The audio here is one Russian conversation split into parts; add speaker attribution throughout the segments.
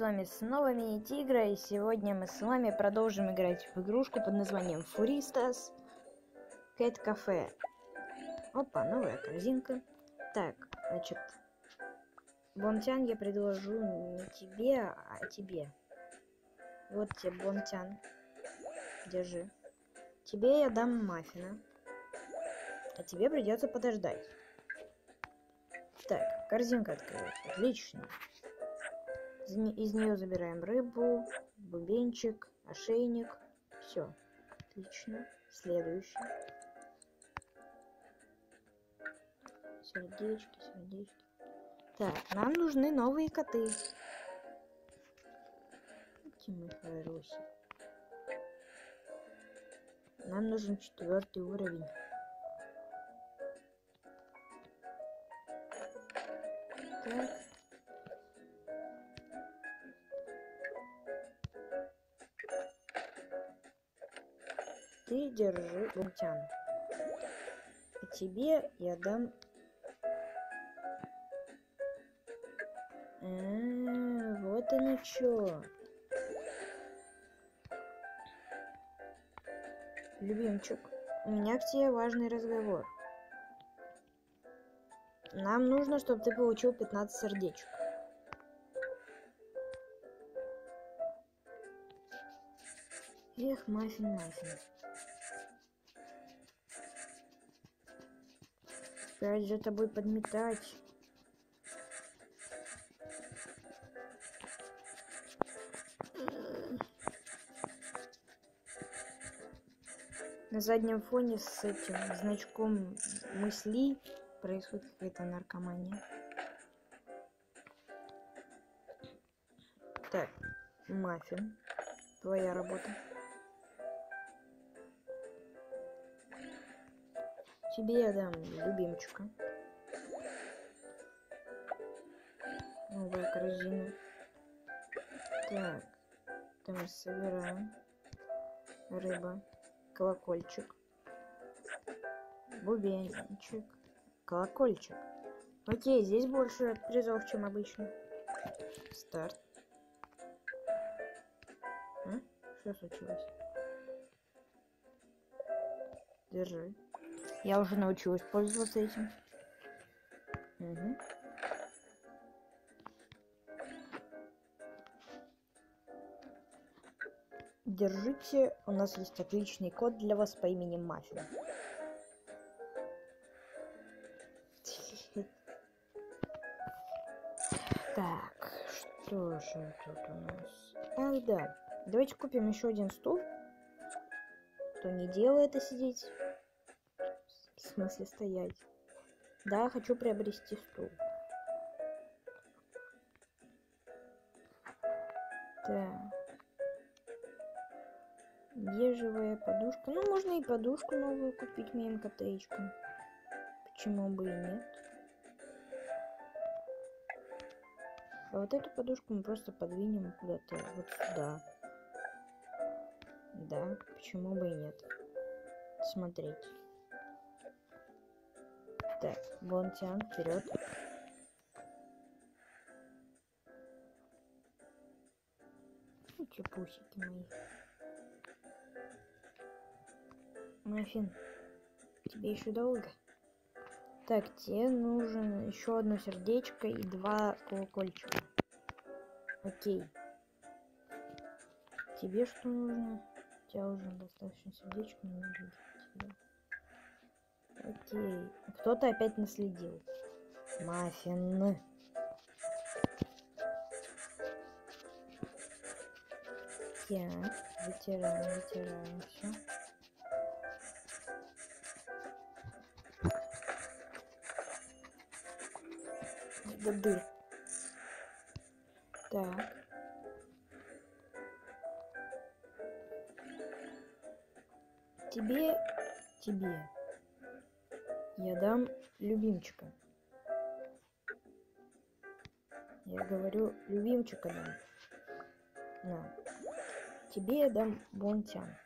Speaker 1: вами снова Мини-Тигра, и сегодня мы с вами продолжим играть в игрушку под названием Furistas Cat Cafe. Опа, новая корзинка. Так, значит, Бонтян я предложу не тебе, а тебе. Вот тебе Бонтян. Держи. Тебе я дам маффина, а тебе придется подождать. Так, корзинка открывается. Отлично. Из нее забираем рыбу, бубенчик, ошейник. Все. Отлично. Следующий. Сердечки, сердечки. Так, нам нужны новые коты. Тимы Хайроси. Нам нужен 4-й уровень. Так. Ты держи Бунтян. А тебе я дам... вот оно чё. Любимчик, у меня к тебе важный разговор. Нам нужно, чтобы ты получил 15 сердечек. Эх, маффин. Опять же тобой подметать. На заднем фоне с этим значком мыслей происходит какая-то наркомания. Так, маффин, твоя работа. Тебе я дам любимчика. Новая корзина. Так, это мы собираем. Рыба. Колокольчик. Бубенчик. Колокольчик. Окей, здесь больше призов, чем обычно. Старт. А? Что случилось? Держи. Я уже научилась пользоваться этим. Угу. Держите, у нас есть отличный кот для вас по имени Маффин. Так, что же тут у нас? Ах, да. Давайте купим еще один стул. То не дело это сидеть. В смысле стоять. Да, хочу приобрести стул. Так. Бежевая подушка. Ну, можно и подушку новую купить моим котейчкам. Почему бы и нет? А вот эту подушку мы просто подвинем куда-то вот сюда. Да, почему бы и нет? Смотреть. Так, Бонтян, вперед. Чепусики мои. Маффин, тебе еще долго? Так, тебе нужен еще одно сердечко и 2 колокольчика. Окей. Тебе что нужно? У тебя уже достаточно сердечек, не нужно тебе. Окей. Кто-то опять наследил. Маффин. Так, вытираем все. До дыр. Так. Тебе я дам любимчика. Я говорю, любимчика дам. На. Тебе я дам Бонтян.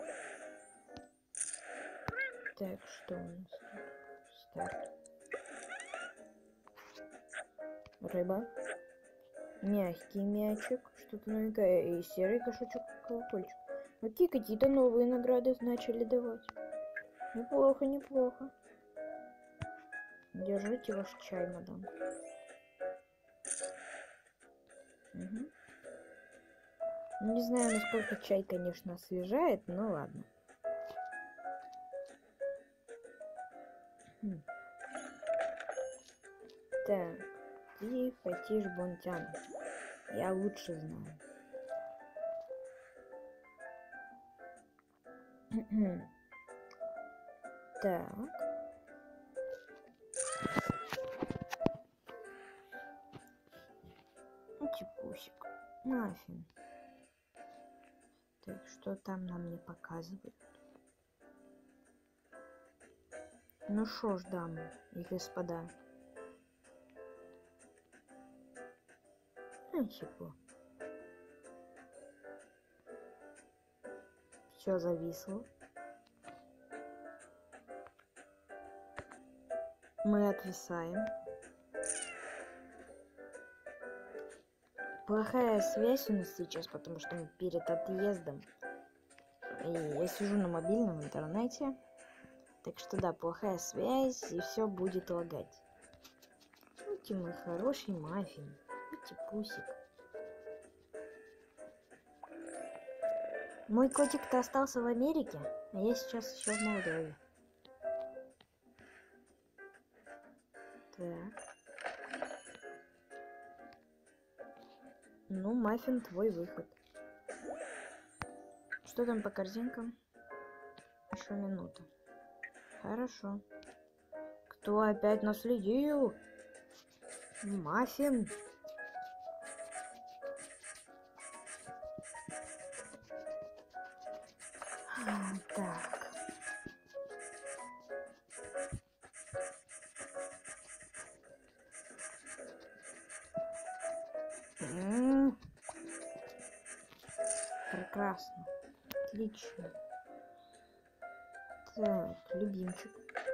Speaker 1: Так, что у нас тут? Старт. Рыба. Мягкий мячик. Что-то новенькое. И серый кошачок-колокольчик. Окей, какие-то новые награды начали давать. Неплохо, неплохо. Держите ваш чай, мадам. Угу. Не знаю, насколько чай, конечно, освежает, но ладно. Так, ты хотишь бонтян. Я лучше знаю. Так. Чепусик. Маффин. Так, что там нам не показывают? Ну шо ж, дамы и господа. Ничего. Все зависло. Мы отвисаем. Плохая связь у нас сейчас, потому что мы перед отъездом. И я сижу на мобильном интернете. Так что да, плохая связь, и все будет лагать. Видите, мой хороший Маффин. Видите, пусик. Мой котик-то остался в Америке, а я сейчас еще в Молдове. Так. Ну, Маффин, твой выход. Что там по корзинкам? Еще минута. Хорошо. Кто опять наследил? Маффин. Так. Прекрасно. Отлично. Так, любимчик.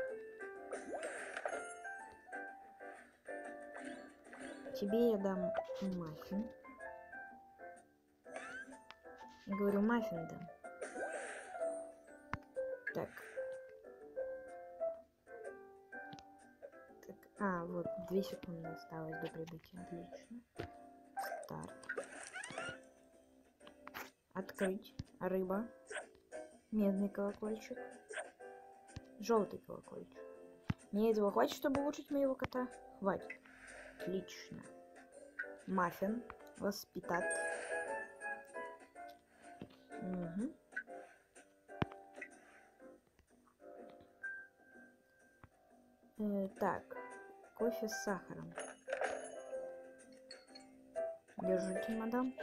Speaker 1: Тебе я дам маффин. Я говорю, маффин дам. Так. Так, вот 2 секунды осталось до прибытия. Отлично. Старт. Открыть. Рыба. Медный колокольчик. Желтый колокольчик. Мне этого хватит, чтобы улучшить моего кота? Хватит. Отлично. Маффин. Воспитать. Угу. Так. Кофе с сахаром. Держите, мадам.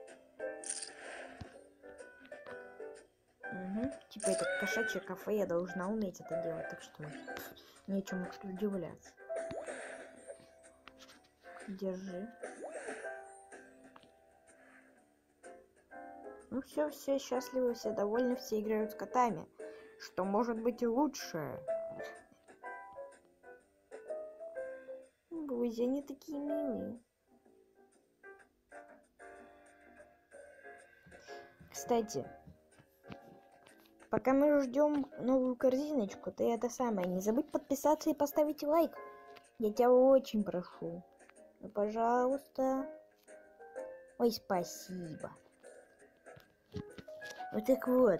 Speaker 1: Угу. Типа это кошачье кафе, я должна уметь это делать, так что нечему удивляться. Держи. Ну все счастливы, все довольны, все играют с котами. Что может быть и лучше? Бузи, они такие милые. Кстати, пока мы ждем новую корзиночку, ты это самое, не забудь подписаться и поставить лайк. Я тебя очень прошу. Ну, пожалуйста. Ой, спасибо. Вот так вот.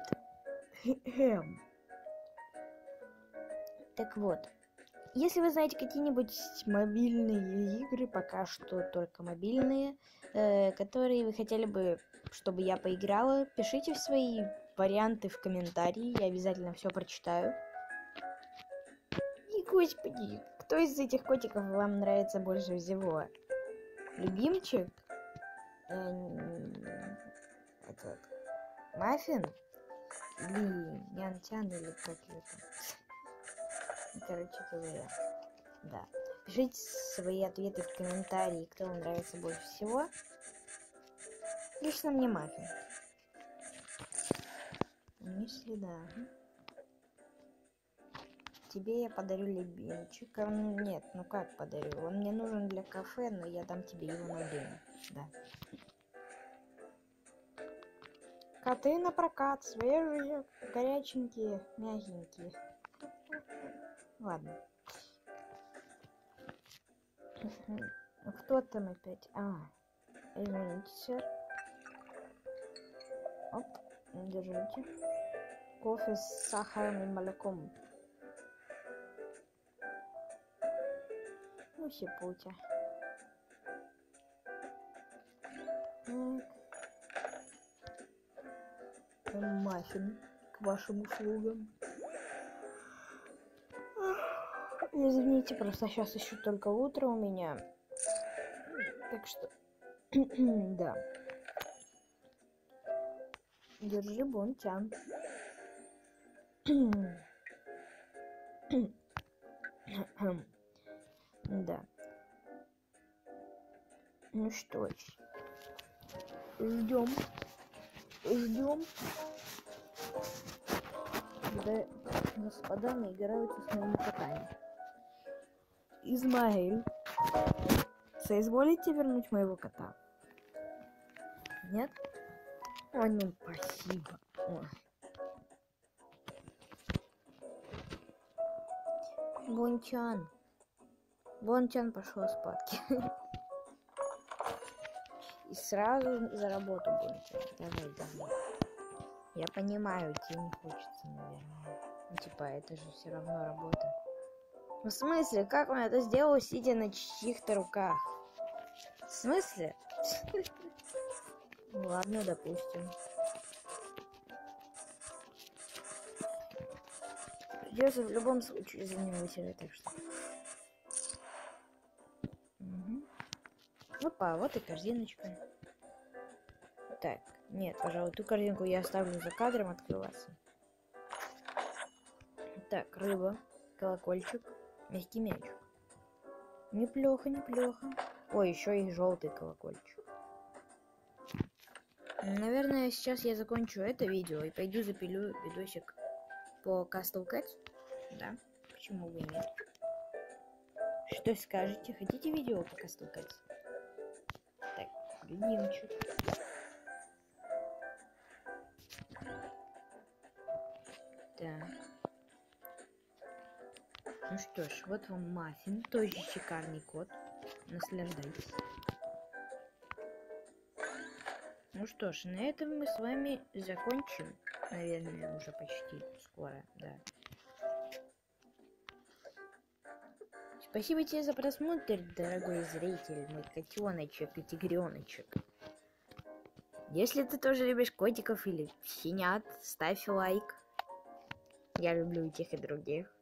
Speaker 1: Так вот. Если вы знаете какие-нибудь мобильные игры, пока что только мобильные, которые вы хотели бы, чтобы я поиграла, пишите свои варианты в комментарии, я обязательно все прочитаю. И, господи, кто из этих котиков вам нравится больше всего? Любимчик? Этот Маффин? Или Нянтян, или как это? Короче говоря, да. Пишите свои ответы в комментарии, кто вам нравится больше всего. Лично мне Маффин. Ни следа. Тебе я подарю любимчика. Ну нет, ну как подарю? Он мне нужен для кафе, но я дам тебе его на день. Да. Коты на прокат, свежие, горяченькие, мягенькие. Ладно. Кто там опять? Извините, сэр. Оп, держите. Кофе с сахаром и молоком. Ну, сипутя. Маффин к вашим услугам. Извините, просто сейчас еще только утро у меня. Так что... да. Держи, Бонтян. Да. Ну что ж. Ждем. Когда господа наиграются с моими котами. Измаэль, соизволите вернуть моего кота? Нет? О, ну спасибо. Ой. Бончан пошел спать. И сразу за работу Бончан. Давай. Я понимаю, тебе не хочется, наверное. Ну, типа, это же все равно работа. Ну, в смысле? Как он это сделал, сидя на чьих-то руках? В смысле? Ладно, допустим. Придется в любом случае за него вытереть, так что... Опа, вот и корзиночка. Так, нет, пожалуй, ту корзинку я оставлю за кадром открываться. Так, рыба, колокольчик, мягкий мячик. Неплохо. Ой, еще и желтый колокольчик. Наверное, сейчас я закончу это видео и пойду запилю видосик по Castle Cats. Да, почему бы и нет. Что скажете? Хотите видео по Castle Cats? Так, любимчик. Так. Ну что ж, вот вам маффин, тоже шикарный кот. Наслаждайтесь. Ну что ж, на этом мы с вами закончим. Наверное, уже почти скоро, да. Спасибо тебе за просмотр, дорогой зритель, мой котеночек и тигреночек. Если ты тоже любишь котиков или щенят, ставь лайк. Я люблю и тех, и других.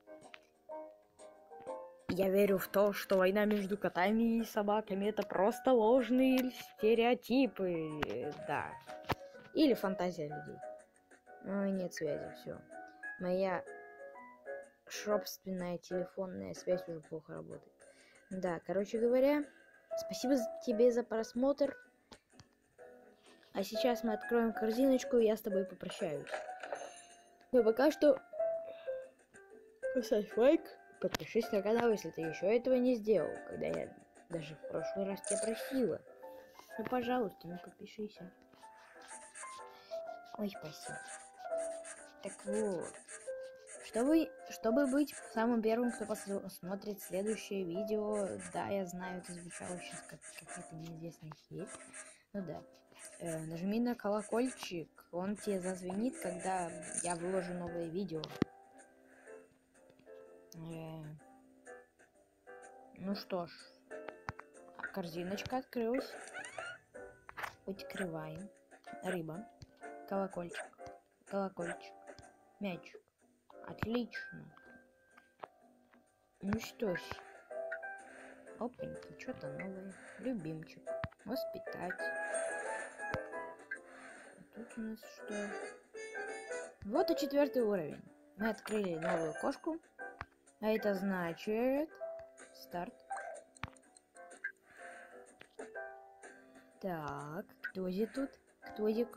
Speaker 1: Я верю в то, что война между котами и собаками — это просто ложные стереотипы, да. Или фантазия людей. Ой, нет связи, все. Моя собственная телефонная связь уже плохо работает. Да, короче говоря, спасибо тебе за просмотр. А сейчас мы откроем корзиночку, и я с тобой попрощаюсь. Но пока что поставь лайк, подпишись на канал, если ты еще этого не сделал, когда я даже в прошлый раз тебя просила. Ну, пожалуйста, ну подпишись. Ой, спасибо. Так вот, чтобы быть самым первым, кто посмотрит следующее видео, да, я знаю, это звучало сейчас как какая-то неизвестная херь, ну да, нажми на колокольчик, он тебе зазвенит, когда я выложу новое видео. Ну что ж, корзиночка открылась. Открываем. Рыба, колокольчик, мячик. Отлично. Ну что ж. Опаньки, что-то новое. Любимчик. Воспитать. А тут у нас что? Вот и 4-й уровень. Мы открыли новую кошку. А это значит... Старт. Так, кто здесь тут? Кто здесь?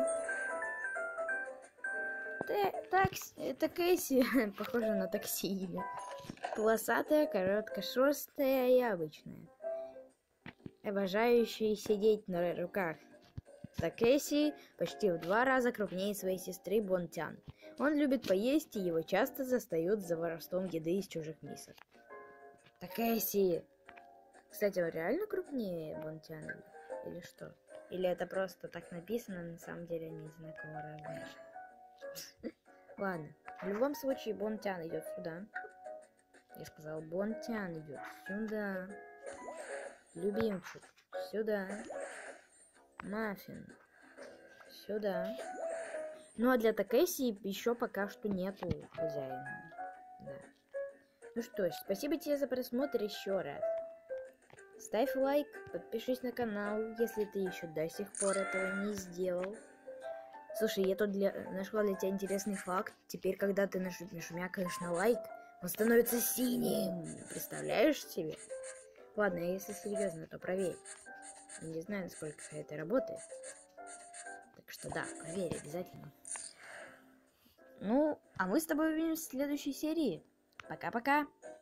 Speaker 1: Такси, это Кэсси, похоже на такси имя. Полосатая, короткошерстая и обычная. обожающий сидеть на руках. Такэси почти в 2 раза крупнее своей сестры Бонтян. Он любит поесть, и его часто застают за воровством еды из чужих мисок. Такэси! Кстати, он реально крупнее Бонтян или что? Или это просто так написано, на самом деле они одинакового размера? Ладно, в любом случае Бонтян идет сюда. Я сказал, Бонтян идет сюда. Любимчик, сюда. Маффин, сюда. Ну а для Такэси еще пока что нету хозяина. Да. Ну что ж, спасибо тебе за просмотр еще раз. Ставь лайк, подпишись на канал, если ты еще до сих пор этого не сделал. Слушай, я тут нашла для тебя интересный факт. Теперь, когда ты нажмякаешь на лайк, он становится синим. Представляешь себе? Ладно, если серьезно, то проверь. Я не знаю, насколько это работает. Так что да, проверь обязательно. Ну, а мы с тобой увидимся в следующей серии. Пока-пока.